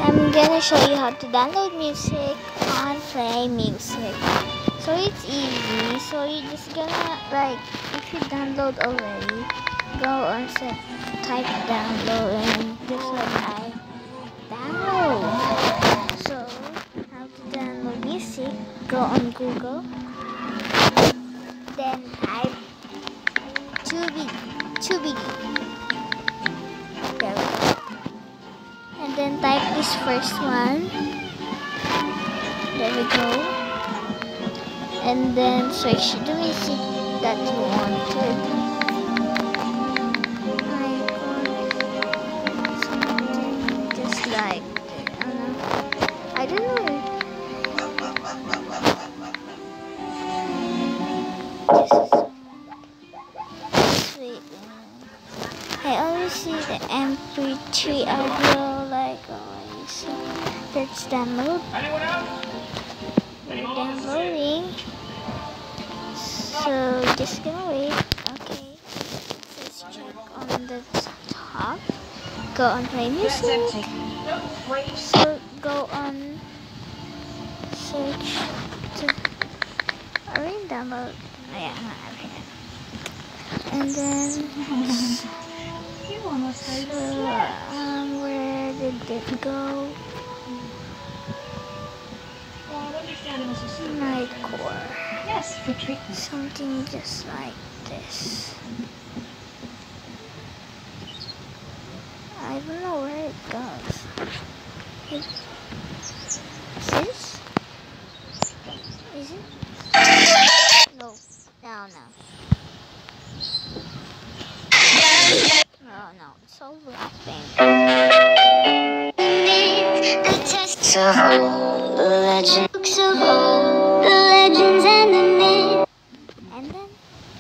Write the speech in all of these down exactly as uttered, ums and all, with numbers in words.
I'm gonna show you how to download music on Play Music. So it's easy. So you're just gonna, like, if you download already, go on set, type download, and just like I download. So how to download music? Go on Google, then type Tubi, Tubi. There we go. And then type this first one. There we go. And then search the music that you wanted. Something just like, I don't know. Just wait. I always see the M P three audio like always. So let's download. We're downloading. So just gonna wait. Okay. Let's check on the top. Go on Play Music. So go on search to already download. Oh, yeah, not here. And then so um where did it go? My core. Yes, for treatment. Something just like this. I don't know where it goes. Is this? Is it? No. No, no. Oh no, it's all rapping. The tests of all the legends, books of all the legends and the myths. And then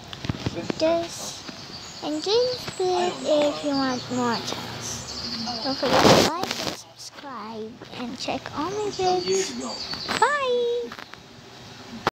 just enjoy this clip if you want more channels. Don't forget to like and subscribe and check all my vids. Bye!